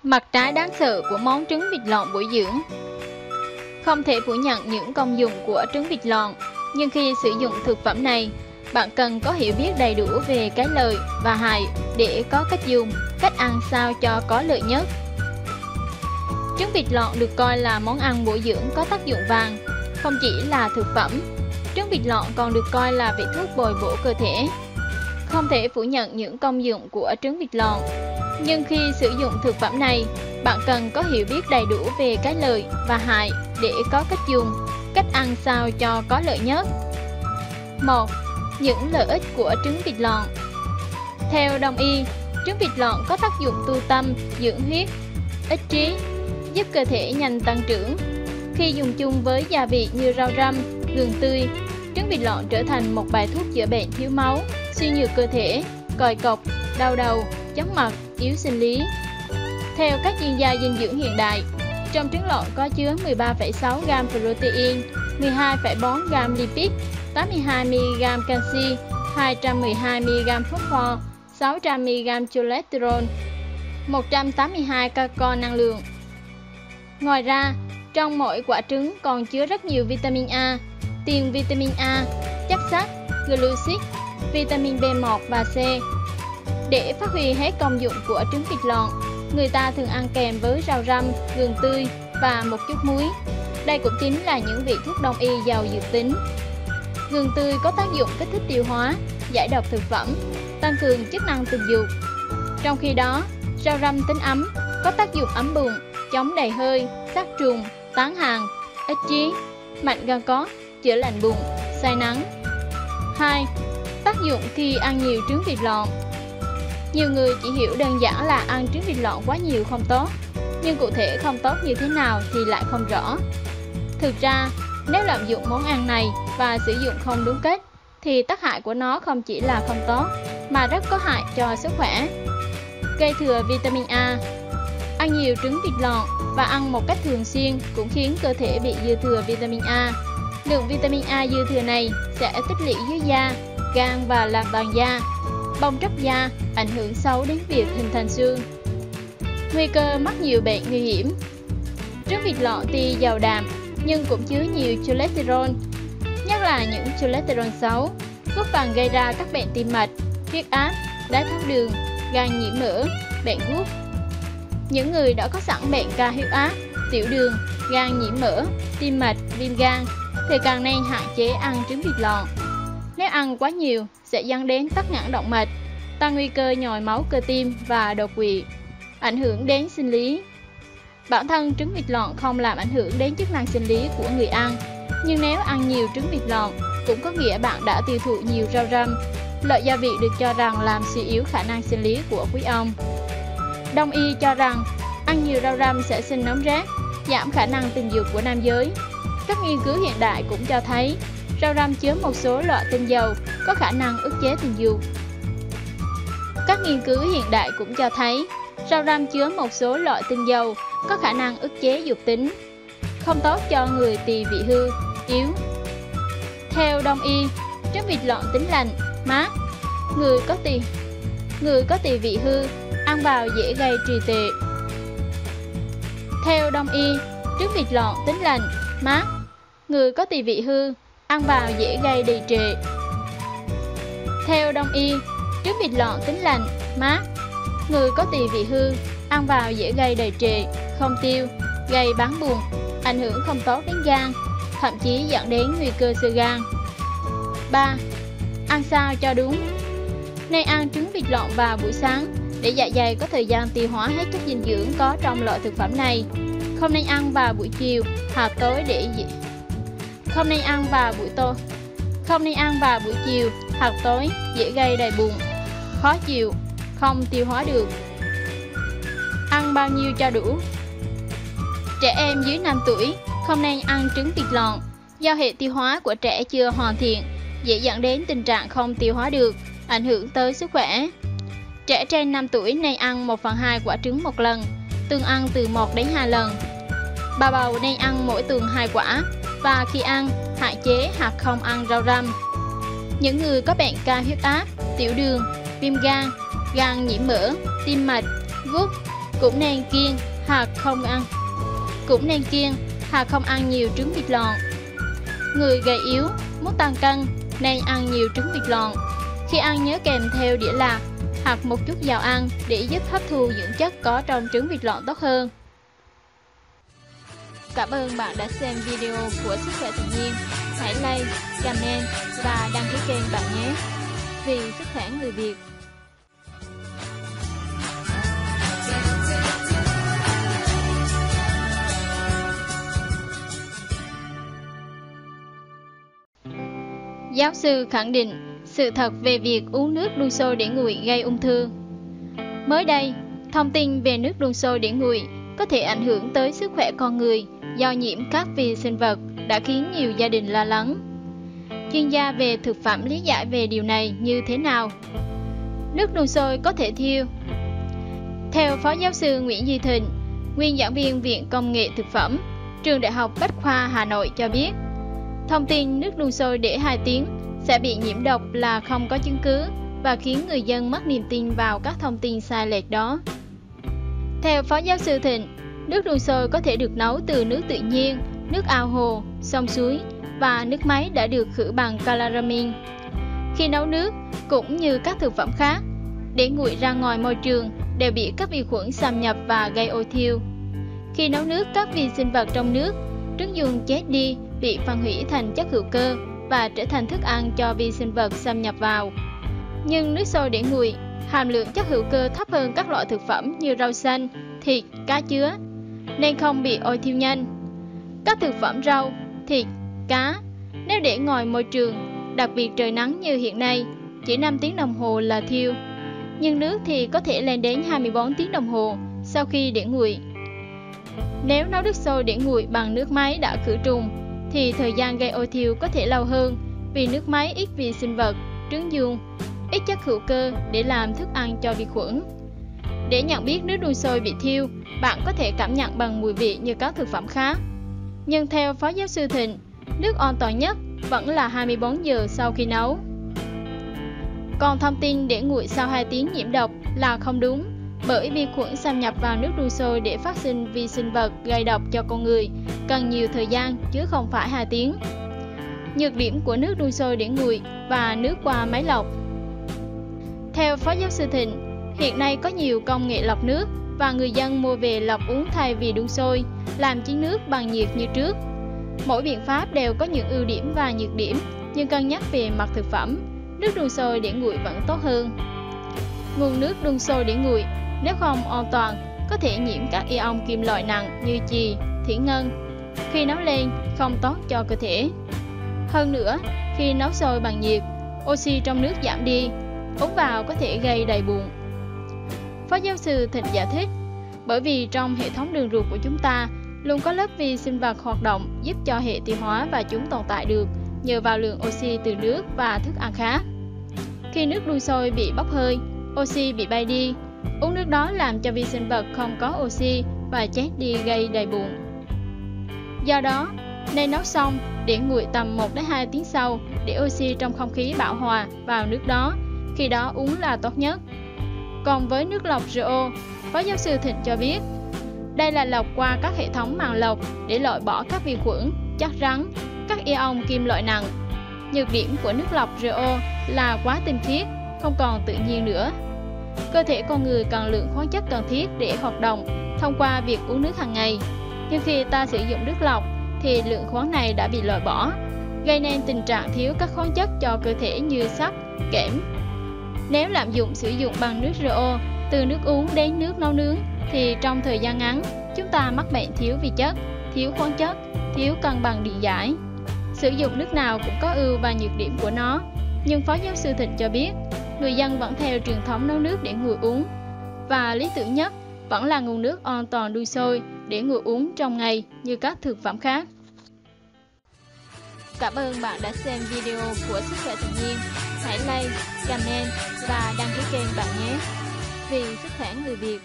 Mặt trái đáng sợ của món trứng vịt lộn bổ dưỡng. Không thể phủ nhận những công dụng của trứng vịt lộn, nhưng khi sử dụng thực phẩm này, bạn cần có hiểu biết đầy đủ về cái lợi và hại để có cách dùng, cách ăn sao cho có lợi nhất. Trứng vịt lộn được coi là món ăn bổ dưỡng có tác dụng vàng, không chỉ là thực phẩm. Trứng vịt lộn còn được coi là vị thuốc bồi bổ cơ thể. Không thể phủ nhận những công dụng của trứng vịt lộn, nhưng khi sử dụng thực phẩm này, bạn cần có hiểu biết đầy đủ về cái lợi và hại để có cách dùng, cách ăn sao cho có lợi nhất. 1. Những lợi ích của trứng vịt lộn. Theo Đông y, trứng vịt lộn có tác dụng tu tâm, dưỡng huyết, ích trí, giúp cơ thể nhanh tăng trưởng. Khi dùng chung với gia vị như rau răm, gừng tươi, trứng vịt lộn trở thành một bài thuốc chữa bệnh thiếu máu, suy nhược cơ thể, còi cọc, đau đầu, chóng mặt, yếu sinh lý. Theo các chuyên gia dinh dưỡng hiện đại, trong trứng lộn có chứa 13,6 g protein, 12,4 g lipid, 82 mg canxi, 212 mg phosphor, 600 mg cholesterol, 182 calo năng lượng. Ngoài ra, trong mỗi quả trứng còn chứa rất nhiều vitamin A, tiền vitamin A, chất sắt, glucid, vitamin B1 và C. Để phát huy hết công dụng của trứng vịt lộn, người ta thường ăn kèm với rau răm, gừng tươi và một chút muối. Đây cũng chính là những vị thuốc đông y giàu dược tính. Gừng tươi có tác dụng kích thích tiêu hóa, giải độc thực phẩm, tăng cường chức năng tình dục. Trong khi đó, rau răm tính ấm có tác dụng ấm bụng, chống đầy hơi, sát trùng, tán hàn, ích trí, mạnh gan cốt, chữa lành bụng, say nắng. 2. Tác dụng khi ăn nhiều trứng vịt lộn. Nhiều người chỉ hiểu đơn giản là ăn trứng vịt lộn quá nhiều không tốt, nhưng cụ thể không tốt như thế nào thì lại không rõ. Thực ra, nếu lạm dụng món ăn này và sử dụng không đúng cách, thì tác hại của nó không chỉ là không tốt, mà rất có hại cho sức khỏe. Gây thừa vitamin A. Ăn nhiều trứng vịt lộn và ăn một cách thường xuyên cũng khiến cơ thể bị dư thừa vitamin A. Lượng vitamin A dư thừa này sẽ tích lũy dưới da, gan và làm vàng da, bong tróc da, ảnh hưởng xấu đến việc hình thành xương. Nguy cơ mắc nhiều bệnh nguy hiểm. Trứng vịt lộn tuy giàu đạm nhưng cũng chứa nhiều cholesterol, nhất là những cholesterol xấu, góp phần gây ra các bệnh tim mạch, huyết áp, đái tháo đường, gan nhiễm mỡ, bệnh gút. Những người đã có sẵn bệnh cao huyết áp, tiểu đường, gan nhiễm mỡ, tim mạch, viêm gan thì càng nên hạn chế ăn trứng vịt lộn. Nếu ăn quá nhiều sẽ dẫn đến tắc nghẽn động mạch, tăng nguy cơ nhồi máu cơ tim và đột quỵ, ảnh hưởng đến sinh lý. Bản thân trứng vịt lộn không làm ảnh hưởng đến chức năng sinh lý của người ăn, nhưng nếu ăn nhiều trứng vịt lộn cũng có nghĩa bạn đã tiêu thụ nhiều rau răm, loại gia vị được cho rằng làm suy yếu khả năng sinh lý của quý ông. Đông y cho rằng ăn nhiều rau răm sẽ sinh nóng rát, giảm khả năng tình dục của nam giới. Các nghiên cứu hiện đại cũng cho thấy rau răm chứa một số loại tinh dầu có khả năng ức chế tình dục. Các nghiên cứu hiện đại cũng cho thấy rau răm chứa một số loại tinh dầu có khả năng ức chế dục tính, không tốt cho người tỳ vị hư, yếu. Theo Đông y, trứng vịt lộn tính lạnh, mát. Người có tỳ vị hư ăn vào dễ gây trì trệ. Theo Đông y, trứng vịt lộn tính lạnh, mát. Người có tỳ vị hư ăn vào dễ gây trì trệ. Theo Đông y, trứng vịt lộn tính lạnh, mát. Người có tỳ vị hư ăn vào dễ gây đầy trệ, không tiêu, gây bán buồn, ảnh hưởng không tốt đến gan, thậm chí dẫn đến nguy cơ xơ gan. 3. Ăn sao cho đúng. Nên ăn trứng vịt lộn vào buổi sáng để dạ dày có thời gian tiêu hóa hết chất dinh dưỡng có trong loại thực phẩm này. Không nên ăn vào buổi chiều hoặc tối Không nên ăn vào buổi chiều hoặc tối dễ gây đầy bụng, khó chịu, không tiêu hóa được. Ăn bao nhiêu cho đủ. Trẻ em dưới 5 tuổi không nên ăn trứng vịt lộn do hệ tiêu hóa của trẻ chưa hoàn thiện, dễ dẫn đến tình trạng không tiêu hóa được, ảnh hưởng tới sức khỏe. Trẻ trên 5 tuổi nên ăn 1/2 quả trứng một lần, tương ăn từ 1 đến 2 lần. Bà bầu nên ăn mỗi tuần 2 quả và khi ăn, hạn chế hoặc không ăn rau răm. Những người có bệnh cao huyết áp, tiểu đường, viêm gan, gan nhiễm mỡ, tim mạch, gút, Cũng nên kiêng hoặc không ăn nhiều trứng vịt lộn. Người gầy yếu muốn tăng cân nên ăn nhiều trứng vịt lộn. Khi ăn nhớ kèm theo đĩa lạc hoặc một chút dầu ăn để giúp hấp thu dưỡng chất có trong trứng vịt lộn tốt hơn. Cảm ơn bạn đã xem video của Sức khỏe tự nhiên. Hãy like, comment và đăng ký kênh bạn nhé. Vì sức khỏe người Việt. Giáo sư khẳng định sự thật về việc uống nước đun sôi để nguội gây ung thư. Mới đây, thông tin về nước đun sôi để nguội có thể ảnh hưởng tới sức khỏe con người do nhiễm các vi sinh vật đã khiến nhiều gia đình lo lắng. Chuyên gia về thực phẩm lý giải về điều này như thế nào? Nước đun sôi có thể thiêu. Theo Phó Giáo sư Nguyễn Duy Thịnh, nguyên giảng viên Viện Công nghệ Thực phẩm, Trường Đại học Bách khoa Hà Nội cho biết, thông tin nước đun sôi để 2 tiếng sẽ bị nhiễm độc là không có chứng cứ và khiến người dân mất niềm tin vào các thông tin sai lệch đó. Theo Phó Giáo sư Thịnh, nước đun sôi có thể được nấu từ nước tự nhiên, nước ao hồ, sông suối và nước máy đã được khử bằng chloramine. Khi nấu nước, cũng như các thực phẩm khác, để nguội ra ngoài môi trường đều bị các vi khuẩn xâm nhập và gây ôi thiêu. Khi nấu nước, các vi sinh vật trong nước, trứng giun chết đi, bị phân hủy thành chất hữu cơ và trở thành thức ăn cho vi sinh vật xâm nhập vào. Nhưng nước sôi để nguội, hàm lượng chất hữu cơ thấp hơn các loại thực phẩm như rau xanh, thịt, cá chứa, nên không bị ôi thiêu nhanh. Các thực phẩm rau, thịt, cá, nếu để ngoài môi trường, đặc biệt trời nắng như hiện nay, chỉ 5 tiếng đồng hồ là thiêu. Nhưng nước thì có thể lên đến 24 tiếng đồng hồ sau khi để nguội. Nếu nấu nước sôi để nguội bằng nước máy đã khử trùng, thì thời gian gây ôi thiêu có thể lâu hơn vì nước máy ít vi sinh vật, trứng giun, ít chất hữu cơ để làm thức ăn cho vi khuẩn. Để nhận biết nước đun sôi bị thiêu, bạn có thể cảm nhận bằng mùi vị như các thực phẩm khác. Nhưng theo Phó Giáo sư Thịnh, nước an toàn nhất vẫn là 24 giờ sau khi nấu. Còn thông tin để nguội sau 2 tiếng nhiễm độc là không đúng, bởi vi khuẩn xâm nhập vào nước đun sôi để phát sinh vi sinh vật gây độc cho con người cần nhiều thời gian chứ không phải 2 tiếng. Nhược điểm của nước đun sôi để nguội và nước qua máy lọc. Theo Phó Giáo sư Thịnh, hiện nay có nhiều công nghệ lọc nước và người dân mua về lọc uống thay vì đun sôi, làm chiến nước bằng nhiệt như trước. Mỗi biện pháp đều có những ưu điểm và nhược điểm, nhưng cân nhắc về mặt thực phẩm, nước đun sôi để nguội vẫn tốt hơn. Nguồn nước đun sôi để nguội, nếu không an toàn, có thể nhiễm các ion kim loại nặng như chì, thủy ngân. Khi nấu lên, không tốt cho cơ thể. Hơn nữa, khi nấu sôi bằng nhiệt, oxy trong nước giảm đi, uống vào có thể gây đầy bụng. Phó Giáo sư Thịnh giải thích, bởi vì trong hệ thống đường ruột của chúng ta luôn có lớp vi sinh vật hoạt động giúp cho hệ tiêu hóa và chúng tồn tại được nhờ vào lượng oxy từ nước và thức ăn khác. Khi nước đun sôi bị bốc hơi, oxy bị bay đi, uống nước đó làm cho vi sinh vật không có oxy và chết đi gây đầy bụng. Do đó, nên nấu xong để nguội tầm 1 đến 2 tiếng sau để oxy trong không khí bão hòa vào nước đó, khi đó uống là tốt nhất. Còn với nước lọc RO, Phó Giáo sư Thịnh cho biết, đây là lọc qua các hệ thống màng lọc để loại bỏ các vi khuẩn, chất rắn, các ion kim loại nặng. Nhược điểm của nước lọc RO là quá tinh khiết, không còn tự nhiên nữa. Cơ thể con người cần lượng khoáng chất cần thiết để hoạt động thông qua việc uống nước hàng ngày. Nhưng khi ta sử dụng nước lọc thì lượng khoáng này đã bị loại bỏ, gây nên tình trạng thiếu các khoáng chất cho cơ thể như sắt, kẽm. Nếu lạm dụng sử dụng bằng nước RO, từ nước uống đến nước nấu nướng, thì trong thời gian ngắn, chúng ta mắc bệnh thiếu vi chất, thiếu khoáng chất, thiếu cân bằng điện giải. Sử dụng nước nào cũng có ưu và nhược điểm của nó, nhưng Phó Giáo sư Thịnh cho biết, người dân vẫn theo truyền thống nấu nước để nguội uống, và lý tưởng nhất vẫn là nguồn nước an toàn đun sôi để nguội uống trong ngày như các thực phẩm khác. Cảm ơn bạn đã xem video của Sức khỏe tự nhiên. Hãy like, comment và đăng ký kênh bạn nhé. Vì sức khỏe người Việt.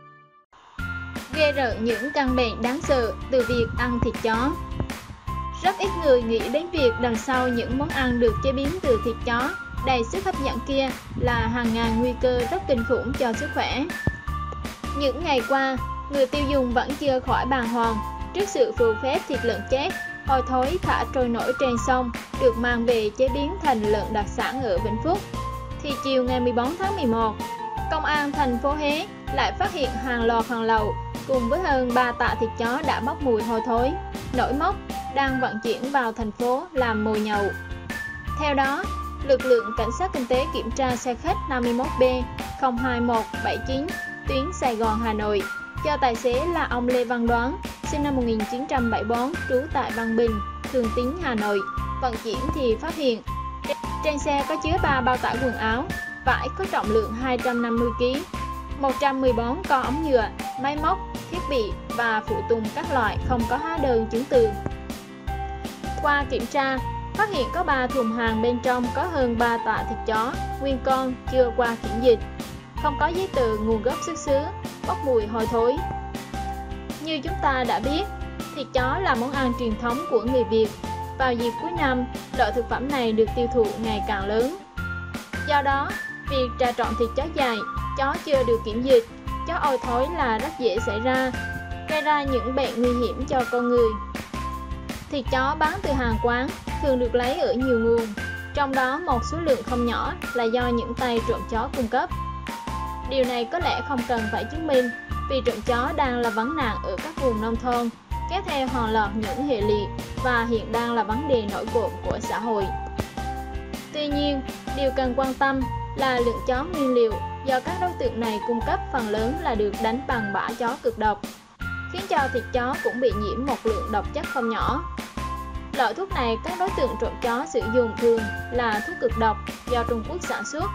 Ghê rợn những căn bệnh đáng sợ từ việc ăn thịt chó. Rất Rất ít người nghĩ đến việc đằng sau những món ăn được chế biến từ thịt chó đầy sức hấp dẫn kia là hàng ngàn nguy cơ rất kinh khủng cho sức khỏe. Những ngày qua, người tiêu dùng vẫn chưa khỏi bàng hoàng trước sự phù phép thịt lợn chết, hôi thối thả trôi nổi trên sông được mang về chế biến thành lợn đặc sản ở Vĩnh Phúc. Thì chiều ngày 14 tháng 11, Công an thành phố Huế lại phát hiện hàng loạt hàng lậu cùng với hơn 3 tạ thịt chó đã bốc mùi hôi thối, nổi mốc đang vận chuyển vào thành phố làm mồi nhậu. Theo đó, lực lượng cảnh sát kinh tế kiểm tra xe khách 51B02179 tuyến Sài Gòn Hà Nội do tài xế là ông Lê Văn Đoán, sinh năm 1974, trú tại Văn Bình, Thường Tín, Hà Nội. Vận chuyển thì phát hiện trên xe có chứa 3 bao tải quần áo, vải có trọng lượng 250 kg, 114 con ống nhựa, máy móc, thiết bị và phụ tùng các loại không có hóa đơn chứng từ. Qua kiểm tra, phát hiện có 3 thùng hàng bên trong có hơn 3 tạ thịt chó nguyên con chưa qua kiểm dịch, không có giấy tờ nguồn gốc xuất xứ, bốc mùi hôi thối. Như chúng ta đã biết, thịt chó là món ăn truyền thống của người Việt. Vào dịp cuối năm, loại thực phẩm này được tiêu thụ ngày càng lớn. Do đó, việc trà trộn thịt chó dại, chó chưa được kiểm dịch, chó ôi thối là rất dễ xảy ra, gây ra những bệnh nguy hiểm cho con người. Thịt chó bán từ hàng quán thường được lấy ở nhiều nguồn, trong đó một số lượng không nhỏ là do những tay trộm chó cung cấp. Điều này có lẽ không cần phải chứng minh, vì trộm chó đang là vấn nạn ở các vùng nông thôn, kéo theo hàng loạt những hệ lụy và hiện đang là vấn đề nổi cộm của xã hội. Tuy nhiên, điều cần quan tâm là lượng chó nguyên liệu do các đối tượng này cung cấp phần lớn là được đánh bằng bã chó cực độc, khiến cho thịt chó cũng bị nhiễm một lượng độc chất không nhỏ. Loại thuốc này các đối tượng trộm chó sử dụng thường là thuốc cực độc do Trung Quốc sản xuất.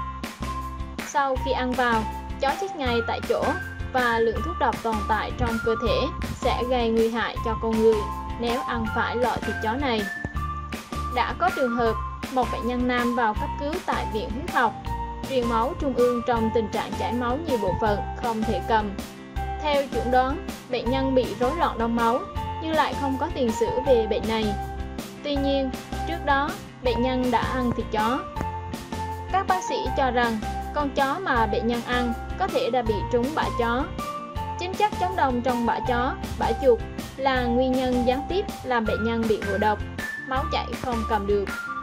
Sau khi ăn vào, chó chết ngay tại chỗ và lượng thuốc độc tồn tại trong cơ thể sẽ gây nguy hại cho con người nếu ăn phải loại thịt chó này. Đã có trường hợp một bệnh nhân nam vào cấp cứu tại Viện Huyết học, truyền máu trung ương trong tình trạng chảy máu nhiều bộ phận không thể cầm. Theo chẩn đoán, bệnh nhân bị rối loạn đông máu nhưng lại không có tiền sử về bệnh này. Tuy nhiên, trước đó, bệnh nhân đã ăn thịt chó. Các bác sĩ cho rằng con chó mà bệnh nhân ăn có thể đã bị trúng bã chó. Chính chất chống đông trong bã chó, bã chuột là nguyên nhân gián tiếp làm bệnh nhân bị ngộ độc, máu chảy không cầm được.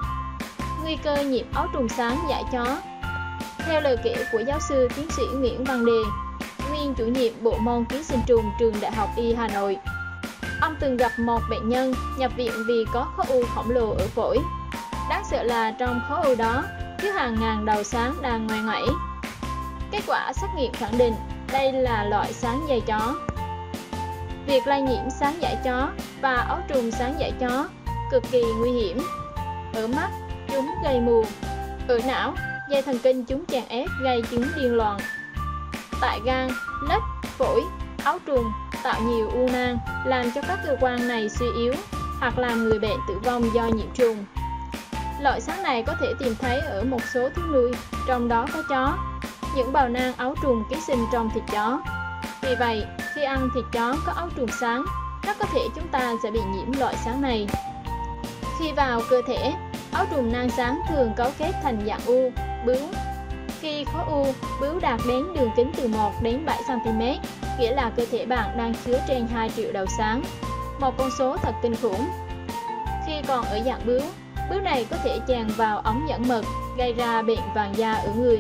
Nguy cơ nhiễm ấu trùng sáng dại chó. Theo lời kể của giáo sư tiến sĩ Nguyễn Văn Đề, nguyên chủ nhiệm bộ môn ký sinh trùng trường Đại học Y Hà Nội, ông từng gặp một bệnh nhân nhập viện vì có khối u khổng lồ ở phổi. Đáng sợ là trong khối u đó chứa hàng ngàn đầu sáng đang ngoe ngoẩy. Kết quả xét nghiệm khẳng định đây là loại sáng dày chó. Việc lây nhiễm sáng dại chó và ấu trùng sáng dại chó cực kỳ nguy hiểm. Ở mắt, chúng gây mù. Ở não, dây thần kinh chúng chèn ép gây chứng điên loạn. Tại gan, lách, phổi, ấu trùng tạo nhiều u nang làm cho các cơ quan này suy yếu hoặc làm người bệnh tử vong do nhiễm trùng. Loại sáng này có thể tìm thấy ở một số thú nuôi, trong đó có chó. Những bào nang ấu trùng ký sinh trong thịt chó. Vì vậy, khi ăn thịt chó có ấu trùng sáng, rất có thể chúng ta sẽ bị nhiễm loại sáng này. Khi vào cơ thể, ấu trùng nang sáng thường cấu kết thành dạng u, bướu. Khi khối u, bướu đạt đến đường kính từ 1 đến 7 cm, nghĩa là cơ thể bạn đang chứa trên 2 triệu đầu sáng. Một con số thật kinh khủng. Khi còn ở dạng bướu, bướu này có thể tràn vào ống dẫn mật, gây ra bệnh vàng da ở người.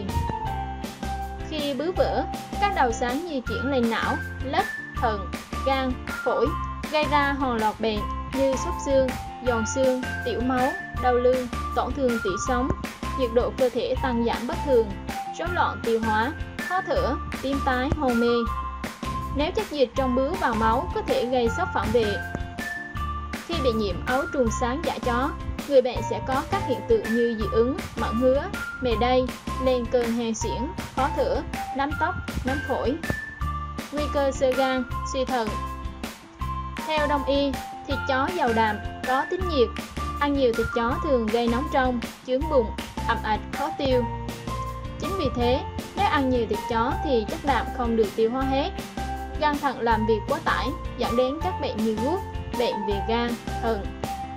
Khi bướu vỡ, các đầu sáng di chuyển lên não, lách, thận, gan, phổi, gây ra hàng loạt bệnh như xúc xương, giòn xương, tiểu máu, đau lưng, tổn thương tủy sống, nhiệt độ cơ thể tăng giảm bất thường, rối loạn tiêu hóa, khó thở, tím tái, hôn mê. Nếu chất dịch trong bướu vào máu có thể gây sốc phản vệ. Khi bị nhiễm ấu trùng sáng dại chó, người bệnh sẽ có các hiện tượng như dị ứng, mẩn ngứa, mề đay, lên cơn hen suyễn, khó thở, nắm tóc, nắm phổi. Nguy cơ xơ gan, suy thận. Theo Đông y, thịt chó giàu đạm, có tính nhiệt. Ăn nhiều thịt chó thường gây nóng trong, chướng bụng, ẩm ạch, khó tiêu. Chính vì thế, nếu ăn nhiều thịt chó thì chất đạm không được tiêu hóa hết. Gan thận làm việc quá tải, dẫn đến các bệnh như gút, bệnh về gan, thận.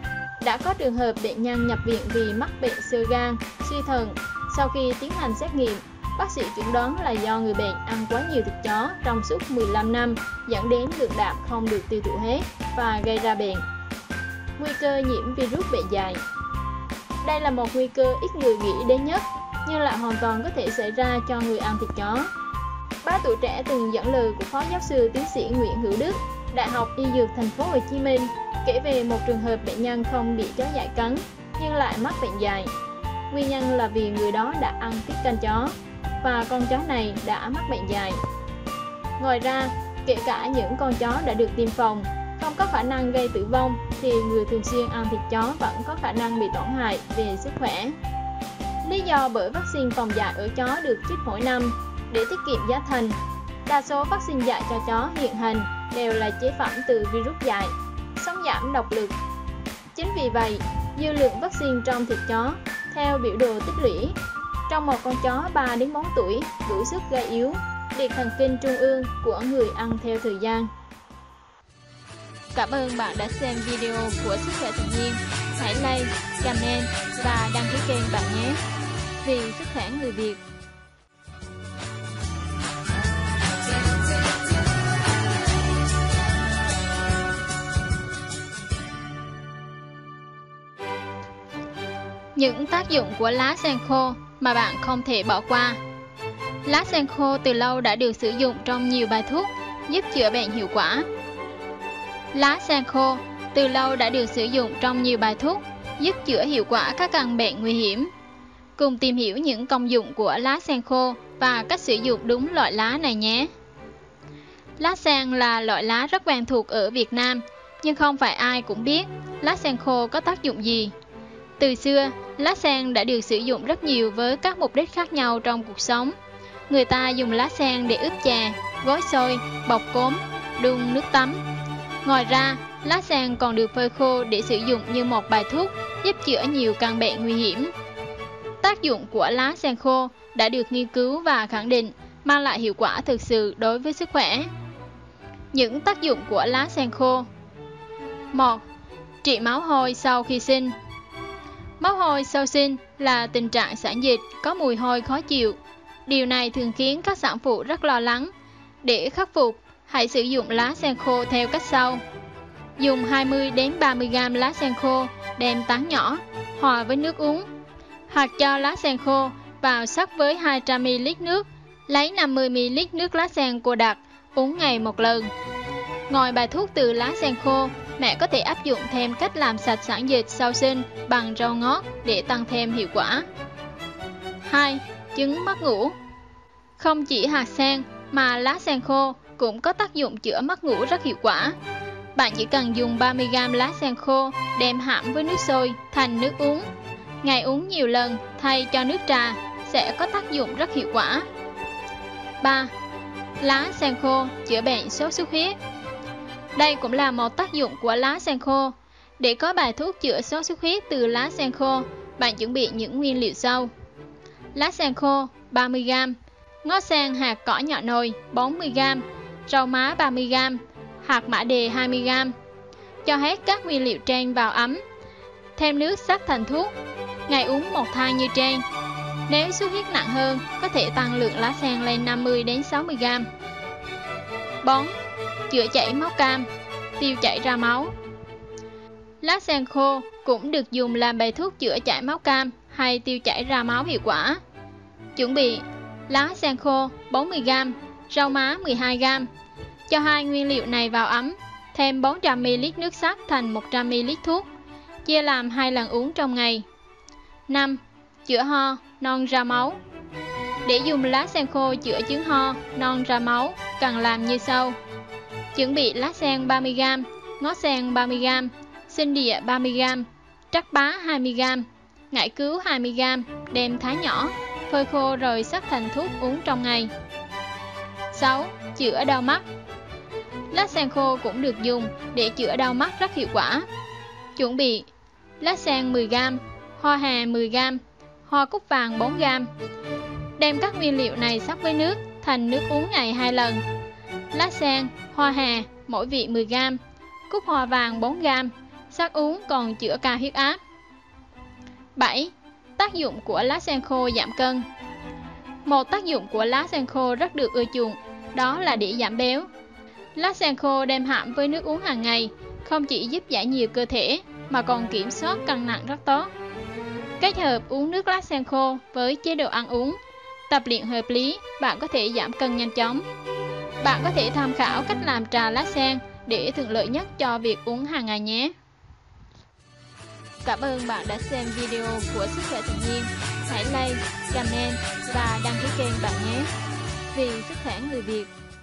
Đã có trường hợp bệnh nhân nhập viện vì mắc bệnh xơ gan, suy thận. Sau khi tiến hành xét nghiệm, bác sĩ chẩn đoán là do người bệnh ăn quá nhiều thịt chó trong suốt 15 năm, dẫn đến lượng đạm không được tiêu thụ hết và gây ra bệnh. Nguy cơ nhiễm virus bệ dày. Đây là một nguy cơ ít người nghĩ đến nhất, nhưng lại hoàn toàn có thể xảy ra cho người ăn thịt chó. Báo Tuổi Trẻ từng dẫn lời của Phó Giáo sư Tiến sĩ Nguyễn Hữu Đức, Đại học Y Dược Thành phố Hồ Chí Minh, kể về một trường hợp bệnh nhân không bị chó dại cắn nhưng lại mắc bệnh dại. Nguyên nhân là vì người đó đã ăn tiết canh chó và con chó này đã mắc bệnh dại. Ngoài ra, kể cả những con chó đã được tiêm phòng không có khả năng gây tử vong thì người thường xuyên ăn thịt chó vẫn có khả năng bị tổn hại về sức khỏe. Lý do bởi vaccine phòng dại ở chó được trích mỗi năm để tiết kiệm giá thành. Đa số vaccine dại cho chó hiện hành đều là chế phẩm từ virus dại, sống giảm độc lực. Chính vì vậy, dư lượng vaccine trong thịt chó theo biểu đồ tích lũy. Trong một con chó 3 đến 4 tuổi đủ sức gây yếu liệt thần kinh trung ương của người ăn theo thời gian. Cảm ơn bạn đã xem video của Sức khỏe tự nhiên. Hãy like, comment và đăng ký kênh bạn nhé. Vì sức khỏe người Việt. Những tác dụng của lá sen khô mà bạn không thể bỏ qua. Lá sen khô từ lâu đã được sử dụng trong nhiều bài thuốc giúp chữa bệnh hiệu quả. Lá sen khô từ lâu đã được sử dụng trong nhiều bài thuốc giúp chữa hiệu quả các căn bệnh nguy hiểm. Cùng tìm hiểu những công dụng của lá sen khô và cách sử dụng đúng loại lá này nhé. Lá sen là loại lá rất quen thuộc ở Việt Nam, nhưng không phải ai cũng biết lá sen khô có tác dụng gì. Từ xưa, lá sen đã được sử dụng rất nhiều với các mục đích khác nhau trong cuộc sống. Người ta dùng lá sen để ướp chè, gói xôi, bọc cốm, đun nước tắm. Ngoài ra, lá sen còn được phơi khô để sử dụng như một bài thuốc giúp chữa nhiều căn bệnh nguy hiểm. Tác dụng của lá sen khô đã được nghiên cứu và khẳng định mang lại hiệu quả thực sự đối với sức khỏe. Những tác dụng của lá sen khô. 1. Trị máu hôi sau khi sinh. Máu hôi sau sinh là tình trạng sản dịch có mùi hôi khó chịu. Điều này thường khiến các sản phụ rất lo lắng. Để khắc phục, hãy sử dụng lá sen khô theo cách sau. Dùng 20 đến 30 g lá sen khô đem tán nhỏ, hòa với nước uống. Hoặc cho lá sen khô vào sắc với 200 ml nước, lấy 50 ml nước lá sen cô đặc, uống ngày một lần. Ngoài bài thuốc từ lá sen khô, mẹ có thể áp dụng thêm cách làm sạch sản dịch sau sinh bằng rau ngót để tăng thêm hiệu quả. 2. Chứng mất ngủ. Không chỉ hạt sen mà lá sen khô cũng có tác dụng chữa mất ngủ rất hiệu quả. Bạn chỉ cần dùng 30 g lá sen khô đem hãm với nước sôi thành nước uống. Ngày uống nhiều lần thay cho nước trà sẽ có tác dụng rất hiệu quả. 3. Lá sen khô chữa bệnh sốt xuất huyết. Đây cũng là một tác dụng của lá sen khô. Để có bài thuốc chữa sốt xuất huyết từ lá sen khô, bạn chuẩn bị những nguyên liệu sau. Lá sen khô 30 g, ngó sen hạt cỏ nhỏ nồi 40 g, rau má 30 g, hạt mã đề 20 g. Cho hết các nguyên liệu trên vào ấm. Thêm nước sắc thành thuốc. Ngày uống một thang như trên. Nếu xuất huyết nặng hơn, có thể tăng lượng lá sen lên 50 đến 60 g. Bón. Chữa chảy máu cam, tiêu chảy ra máu. Lá sen khô cũng được dùng làm bài thuốc chữa chảy máu cam hay tiêu chảy ra máu hiệu quả. Chuẩn bị lá sen khô 40 g, rau má 12 g. Cho hai nguyên liệu này vào ấm, thêm 400 ml nước sắc thành 100 ml thuốc, chia làm 2 lần uống trong ngày. 5. Chữa ho, non ra máu. Để dùng lá sen khô chữa chứng ho, non ra máu, cần làm như sau. Chuẩn bị lá sen 30 g, ngó sen 30 g, sinh địa 30 g, trắc bá 20 g, ngải cứu 20 g, đem thái nhỏ, phơi khô rồi sắc thành thuốc uống trong ngày. 6. Chữa đau mắt. Lá sen khô cũng được dùng để chữa đau mắt rất hiệu quả. Chuẩn bị lá sen 10 g, hoa hà 10 g, hoa cúc vàng 4 g. Đem các nguyên liệu này sắc với nước thành nước uống ngày 2 lần. Lá sen, hoa hà mỗi vị 10 g, cúc hoa vàng 4 g, sắc uống còn chữa cao huyết áp. 7. Tác dụng của lá sen khô giảm cân. Một tác dụng của lá sen khô rất được ưa chuộng, đó là để giảm béo. Lá sen khô đem hãm với nước uống hàng ngày, không chỉ giúp giải nhiệt cơ thể mà còn kiểm soát cân nặng rất tốt. Kết hợp uống nước lá sen khô với chế độ ăn uống, tập luyện hợp lý, bạn có thể giảm cân nhanh chóng. Bạn có thể tham khảo cách làm trà lá sen để thuận lợi nhất cho việc uống hàng ngày nhé. Cảm ơn bạn đã xem video của Sức khỏe tự nhiên. Hãy like, comment và đăng ký kênh bạn nhé. Vì sức khỏe người Việt.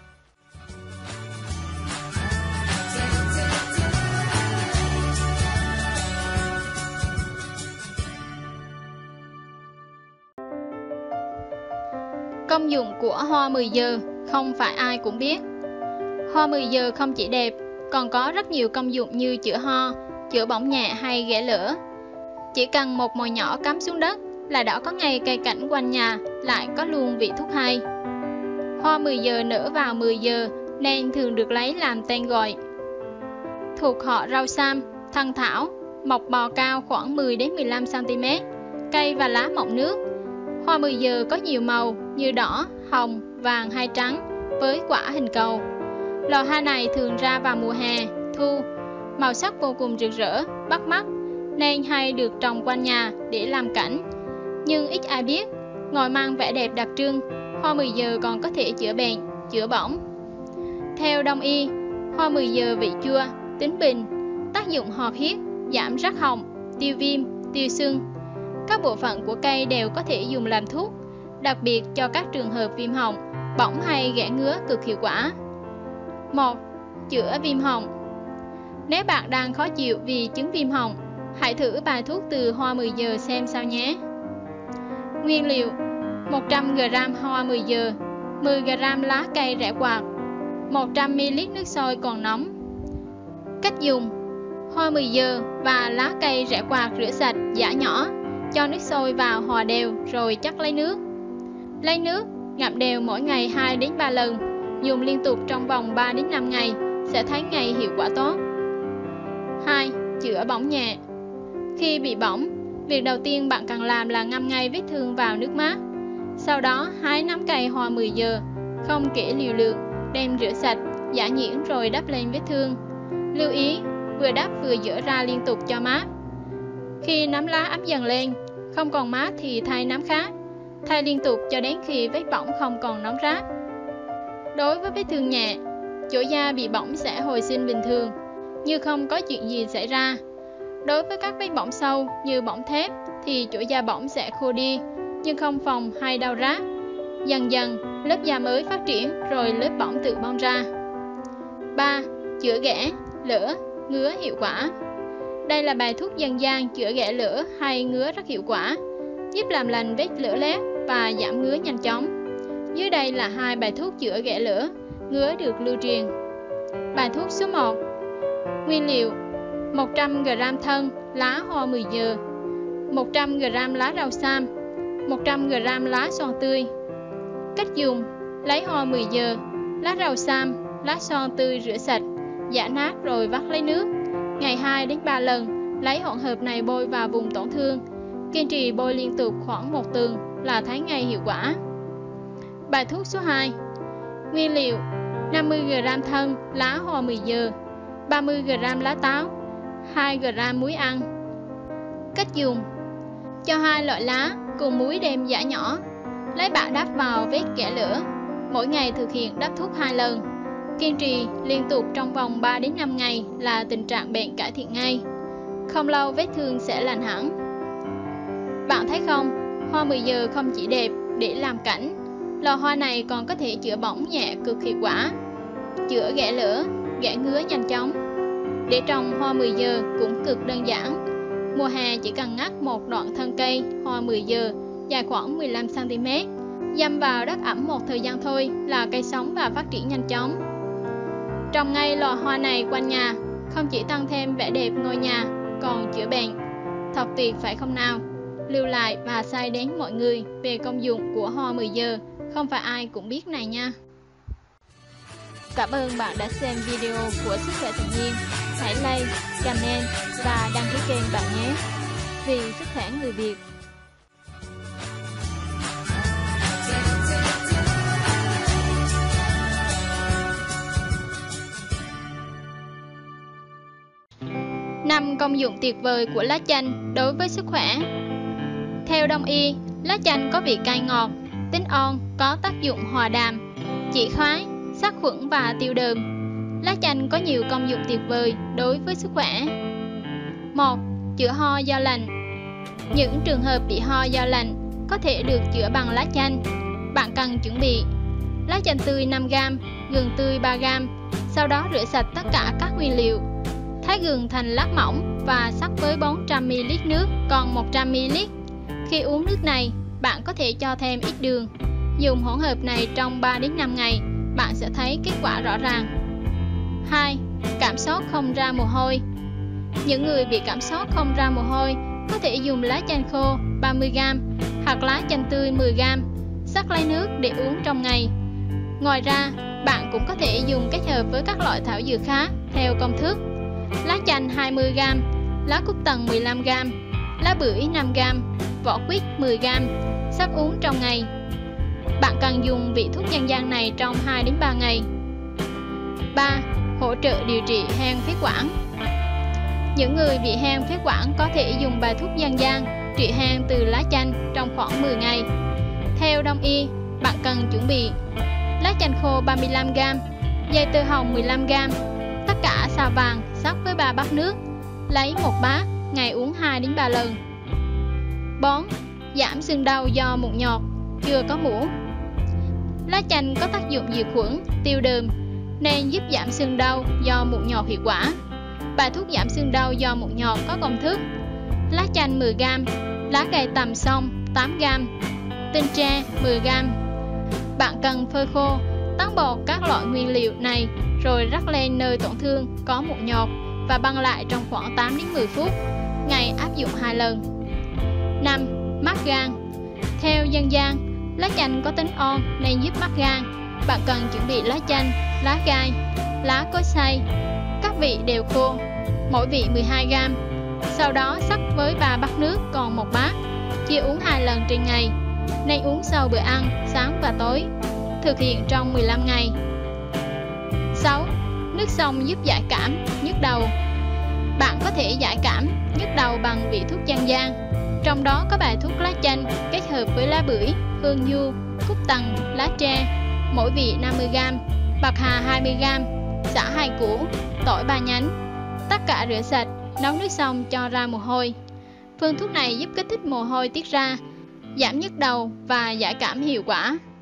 Công dụng của hoa 10 giờ không phải ai cũng biết. Hoa 10 giờ không chỉ đẹp, còn có rất nhiều công dụng như chữa ho, chữa bỏng nhẹ hay ghẻ lửa. Chỉ cần một mồi nhỏ cắm xuống đất là đã có ngay cây cảnh quanh nhà, lại có luôn vị thuốc hay. Hoa 10 giờ nở vào 10 giờ nên thường được lấy làm tên gọi. Thuộc họ rau sam, thân thảo, mọc bò cao khoảng 10 đến 15 cm, cây và lá mọng nước. Hoa 10 giờ có nhiều màu như đỏ, hồng, vàng hay trắng với quả hình cầu. Loài hoa này thường ra vào mùa hè, thu, màu sắc vô cùng rực rỡ, bắt mắt nên hay được trồng quanh nhà để làm cảnh. Nhưng ít ai biết, ngoài mang vẻ đẹp đặc trưng, hoa 10 giờ còn có thể chữa bệnh, chữa bỏng. Theo Đông y, hoa 10 giờ vị chua, tính bình, tác dụng hoạt huyết, giảm rát họng, tiêu viêm, tiêu sưng. Các bộ phận của cây đều có thể dùng làm thuốc, đặc biệt cho các trường hợp viêm họng, bỏng hay ghẻ ngứa cực hiệu quả. 1. Chữa viêm họng. Nếu bạn đang khó chịu vì chứng viêm họng, hãy thử bài thuốc từ hoa 10 giờ xem sao nhé. Nguyên liệu: 100g hoa 10 giờ, 10g lá cây rẻ quạt, 100ml nước sôi còn nóng. Cách dùng: hoa 10 giờ và lá cây rẻ quạt rửa sạch, giã nhỏ, cho nước sôi vào hòa đều rồi chắc lấy nước. Lấy nước, ngậm đều mỗi ngày 2 đến 3 lần, dùng liên tục trong vòng 3 đến 5 ngày sẽ thấy ngay hiệu quả tốt. 2. Chữa bỏng nhẹ. Khi bị bỏng, việc đầu tiên bạn cần làm là ngâm ngay vết thương vào nước mát. Sau đó hái nắm cây hoa 10 giờ, không kể liều lượng, đem rửa sạch, giã nhuyễn rồi đắp lên vết thương. Lưu ý, vừa đắp vừa rửa ra liên tục cho mát. Khi nắm lá ấm dần lên, không còn mát thì thay nắm khác. Thay liên tục cho đến khi vết bỏng không còn nóng rát. Đối với vết thương nhẹ, chỗ da bị bỏng sẽ hồi sinh bình thường, như không có chuyện gì xảy ra. Đối với các vết bỏng sâu như bỏng thép thì chỗ da bỏng sẽ khô đi, nhưng không phồng hay đau rát. Dần dần, lớp da mới phát triển rồi lớp bỏng tự bong ra. 3. Chữa ghẻ, lửa, ngứa hiệu quả. Đây là bài thuốc dân gian chữa ghẻ lửa hay ngứa rất hiệu quả, giúp làm lành vết lửa lét và giảm ngứa nhanh chóng. Dưới đây là 2 bài thuốc chữa ghẻ lửa, ngứa được lưu truyền. Bài thuốc số 1. Nguyên liệu: 100g thân lá hoa 10 giờ, 100g lá rau sam, 100g lá xoan tươi. Cách dùng: lấy hoa 10 giờ, lá rau sam, lá xoan tươi rửa sạch, giã nát rồi vắt lấy nước. Ngày 2 đến 3 lần, lấy hỗn hợp này bôi vào vùng tổn thương. Kiên trì bôi liên tục khoảng 1 tuần là thấy ngay hiệu quả. Bài thuốc số 2. Nguyên liệu: 50g thân lá hoa 10 giờ, 30g lá táo, 2g muối ăn. Cách dùng: cho 2 loại lá cùng muối đem giã nhỏ, lấy bã đắp vào vết ghẻ lửa. Mỗi ngày thực hiện đắp thuốc 2 lần. Kiên trì liên tục trong vòng 3 đến 5 ngày là tình trạng bệnh cải thiện ngay. Không lâu vết thương sẽ lành hẳn. Bạn thấy không, hoa 10 giờ không chỉ đẹp để làm cảnh, loài hoa này còn có thể chữa bỏng nhẹ cực hiệu quả, chữa ghẻ lửa, ghẻ ngứa nhanh chóng. Để trồng hoa 10 giờ cũng cực đơn giản. Mùa hè chỉ cần ngắt một đoạn thân cây hoa 10 giờ dài khoảng 15 cm, dăm vào đất ẩm một thời gian thôi là cây sống và phát triển nhanh chóng. Trồng ngay loài hoa này quanh nhà, không chỉ tăng thêm vẻ đẹp ngôi nhà, còn chữa bệnh. Thật tuyệt phải không nào? Lưu lại và share đến mọi người về công dụng của hoa 10 giờ, không phải ai cũng biết này nha. Cảm ơn bạn đã xem video của Sức khỏe tự nhiên. hãy like, comment và đăng ký kênh bạn nhé. Vì sức khỏe người Việt. Năm công dụng tuyệt vời của lá chanh đối với sức khỏe. Theo Đông y, lá chanh có vị cay ngọt, tính on, có tác dụng hòa đàm, trị khoái, sát khuẩn và tiêu đờm. Lá chanh có nhiều công dụng tuyệt vời đối với sức khỏe. 1. Chữa ho do lạnh. Những trường hợp bị ho do lạnh có thể được chữa bằng lá chanh. Bạn cần chuẩn bị lá chanh tươi 5g, gừng tươi 3g. Sau đó rửa sạch tất cả các nguyên liệu. Thái gừng thành lát mỏng và sắc với 400ml nước còn 100ml. Khi uống nước này, bạn có thể cho thêm ít đường. Dùng hỗn hợp này trong 3 đến 5 ngày, bạn sẽ thấy kết quả rõ ràng. 2. Cảm sốt không ra mồ hôi. Những người bị cảm sốt không ra mồ hôi có thể dùng lá chanh khô 30g hoặc lá chanh tươi 10g, sắc lấy nước để uống trong ngày. Ngoài ra, bạn cũng có thể dùng kết hợp với các loại thảo dược khác theo công thức. Lá chanh 20g, lá cúc tần 15g, lá bưởi 5g, vỏ quýt 10g, sắc uống trong ngày. Bạn cần dùng vị thuốc dân gian này trong 2 đến 3 ngày. 3. Hỗ trợ điều trị hen phế quản. Những người bị hen phế quản có thể dùng bài thuốc dân gian trị hen từ lá chanh trong khoảng 10 ngày. Theo Đông y, bạn cần chuẩn bị lá chanh khô 35g, dây tơ hồng 15g, tất cả xào vàng sắc với 3 bát nước, lấy 1 bát, ngày uống 2 đến 3 lần. 4. Giảm sưng đau do mụn nhọt, chưa có mũ. Lá chanh có tác dụng diệt khuẩn, tiêu đờm nên giúp giảm sưng đau do mụn nhọt hiệu quả. Bài thuốc giảm sưng đau do mụn nhọt có công thức: lá chanh 10g, lá cây tằm xông 8g, tinh tre 10g. Bạn cần phơi khô, tán bột các loại nguyên liệu này rồi rắc lên nơi tổn thương có mụn nhọt và băng lại trong khoảng 8 đến 10 phút. Ngày áp dụng 2 lần. 5. Mát gan. Theo dân gian, lá chanh có tính on nên giúp mát gan. Bạn cần chuẩn bị lá chanh, lá gai, lá cối xay, các vị đều khô, mỗi vị 12g. Sau đó sắc với 3 bát nước còn 1 bát, chia uống 2 lần trên ngày, nên uống sau bữa ăn, sáng và tối. Thực hiện trong 15 ngày. 6. Nước xông giúp giải cảm, nhức đầu. Bạn có thể giải cảm, nhức đầu bằng vị thuốc dân gian. Trong đó có bài thuốc lá chanh kết hợp với lá bưởi, hương du, cúc tần, lá tre, mỗi vị 50g, bạc hà 20g, xả 2 củ, tỏi 3 nhánh. Tất cả rửa sạch, nấu nước xong cho ra mồ hôi. Phương thuốc này giúp kích thích mồ hôi tiết ra, giảm nhức đầu và giải cảm hiệu quả.